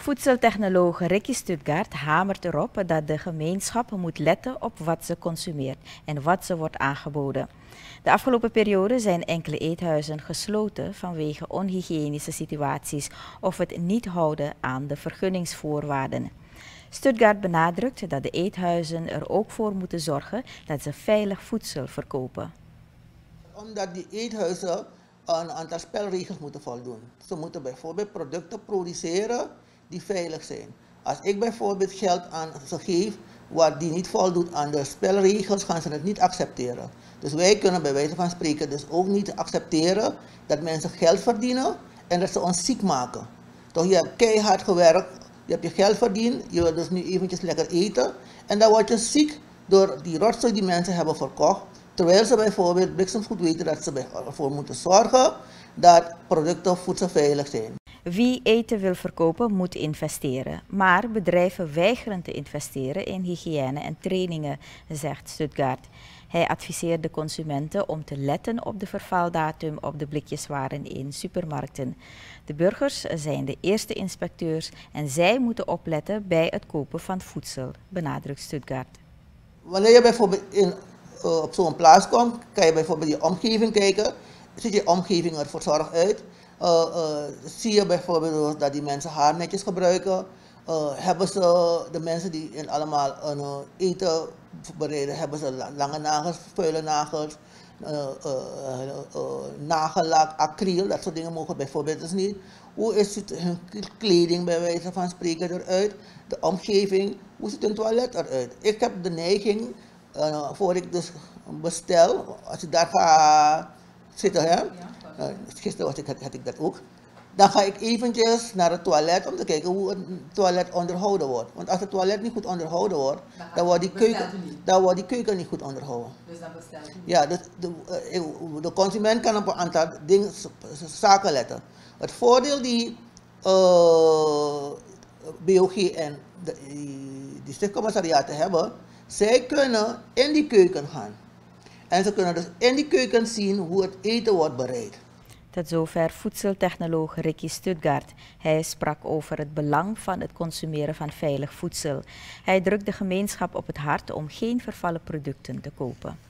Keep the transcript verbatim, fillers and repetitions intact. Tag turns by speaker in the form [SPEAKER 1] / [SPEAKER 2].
[SPEAKER 1] Voedseltechnoloog Ricky Stuttgart hamert erop dat de gemeenschap moet letten op wat ze consumeert en wat ze wordt aangeboden. De afgelopen periode zijn enkele eethuizen gesloten vanwege onhygiënische situaties of het niet houden aan de vergunningsvoorwaarden. Stuttgart benadrukt dat de eethuizen er ook voor moeten zorgen dat ze veilig voedsel verkopen.
[SPEAKER 2] Omdat die eethuizen aan een aantal spelregels moeten voldoen. Ze moeten bijvoorbeeld producten produceren die veilig zijn. Als ik bijvoorbeeld geld aan ze geef wat die niet voldoet aan de spelregels, gaan ze het niet accepteren. Dus wij kunnen bij wijze van spreken dus ook niet accepteren dat mensen geld verdienen en dat ze ons ziek maken. Toch, je hebt keihard gewerkt, je hebt je geld verdiend, je wil dus nu eventjes lekker eten en dan word je ziek door die rotzooi die mensen hebben verkocht. Terwijl ze bijvoorbeeld bliksemgoed weten dat ze ervoor moeten zorgen dat producten voedselveilig zijn.
[SPEAKER 1] Wie eten wil verkopen moet investeren, maar bedrijven weigeren te investeren in hygiëne en trainingen, zegt Stuttgart. Hij adviseert de consumenten om te letten op de vervaldatum op de blikjeswaren in supermarkten. De burgers zijn de eerste inspecteurs en zij moeten opletten bij het kopen van voedsel, benadrukt Stuttgart.
[SPEAKER 2] Wanneer je bijvoorbeeld in Uh, op zo'n plaats komt, kan je bijvoorbeeld je omgeving kijken. Ziet je omgeving er verzorgd uit? Uh, uh, zie je bijvoorbeeld dat die mensen haarnetjes gebruiken? Uh, hebben ze, de mensen die in allemaal een uh, eten bereiden, hebben ze lange nagels, vuile nagels, uh, uh, uh, uh, nagellak, acryl, dat soort dingen mogen bijvoorbeeld dus niet. Hoe is het, hun kleding bij wijze van spreken eruit? De omgeving, hoe ziet hun toilet eruit? Ik heb de neiging, Uh, voor ik dus bestel, als ik daar ga zitten, hè? Ja, uh, gisteren was ik, had, had ik dat ook, dan ga ik eventjes naar het toilet om te kijken hoe het toilet onderhouden wordt. Want als het toilet niet goed onderhouden wordt, dan, dan, wordt, die keuken, dan wordt die keuken niet goed onderhouden. Dus dan bestelt u niet? Ja, dus de, uh, de consument kan op een aantal dingen, zaken letten. Het voordeel die uh, B O G en de, die stichtcommissariaten hebben, zij kunnen in die keuken gaan. En ze kunnen dus in die keuken zien hoe het eten wordt bereid.
[SPEAKER 1] Tot zover voedseltechnoloog Ricky Stuttgart. Hij sprak over het belang van het consumeren van veilig voedsel. Hij drukt de gemeenschap op het hart om geen vervallen producten te kopen.